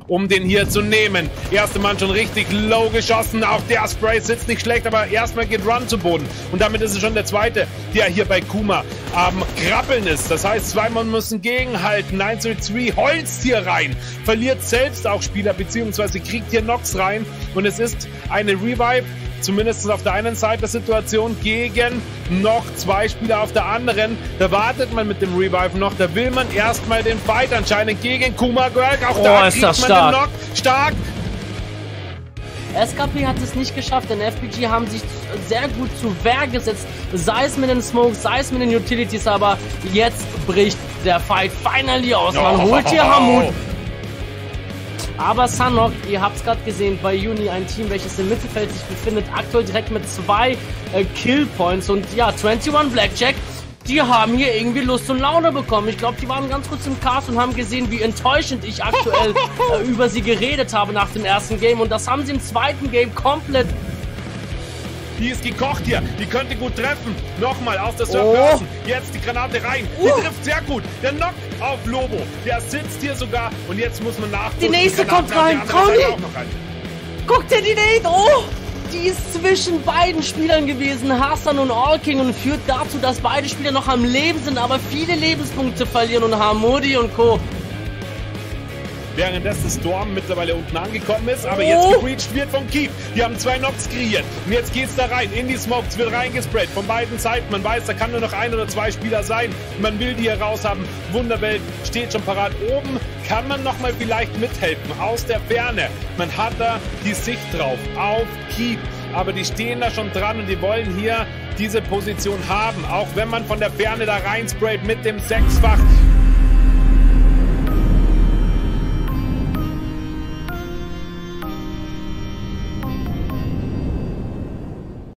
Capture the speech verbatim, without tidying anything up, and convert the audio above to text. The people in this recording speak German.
um den hier zu nehmen. Erste Mann schon richtig low geschossen. Auch der Spray sitzt nicht schlecht, aber erstmal geht Run zu Boden. Und damit ist es schon der zweite, der hier bei Kuma am Krabbeln ist. Das heißt, zwei Mann müssen gegenhalten. neun zu zwei holzt hier rein. Verliert selbst auch Spieler, beziehungsweise kriegt hier Nox rein. Und es ist eine Revive, zumindest auf der einen Seite der Situation, gegen noch zwei Spieler auf der anderen. Da wartet man mit dem Revive noch. Da will man erstmal den Fight anscheinend gegen Kuma Görg. Auch oh, da ist kriegt das man stark. den Knock. Stark. S K P hat es nicht geschafft, denn F P G haben sich sehr gut zu Wehr gesetzt, sei es mit den Smokes, sei es mit den Utilities, aber jetzt bricht der Fight finally aus. Man oh, holt hier oh, Hamut. oh. Aber Sanok, ihr habt es gerade gesehen, bei Uni ein Team, welches im Mittelfeld sich befindet, aktuell direkt mit zwei äh, Killpoints. Und ja, einundzwanzig Blackjack, die haben hier irgendwie Lust und Laune bekommen. Ich glaube, die waren ganz kurz im Cast und haben gesehen, wie enttäuschend ich aktuell äh, über sie geredet habe nach dem ersten Game. Und das haben sie im zweiten Game komplett... Die ist gekocht hier. Die könnte gut treffen. Nochmal aus der Oh. Surf. Jetzt die Granate rein. Die Uh. trifft sehr gut. Der Knock auf Lobo. Der sitzt hier sogar. Und jetzt muss man nach. Die nächste kommt rein. Trau nicht. Guck dir die Nate. Oh! Die ist zwischen beiden Spielern gewesen, Hassan und Allking, und führt dazu, dass beide Spieler noch am Leben sind, aber viele Lebenspunkte verlieren, und Hamudi und Co. Währenddessen Storm mittlerweile unten angekommen ist, aber Oh. jetzt gebreached wird von Keep. Die haben zwei Knocks kreiert. Und jetzt geht's da rein. In die Smokes wird reingesprayt von beiden Seiten. Man weiß, da kann nur noch ein oder zwei Spieler sein. Man will die hier raus haben. Wunderwelt steht schon parat. Oben kann man nochmal vielleicht mithelfen. Aus der Ferne. Man hat da die Sicht drauf. Auf Keep. Aber die stehen da schon dran und die wollen hier diese Position haben. Auch wenn man von der Ferne da reinsprayt mit dem Sechsfach.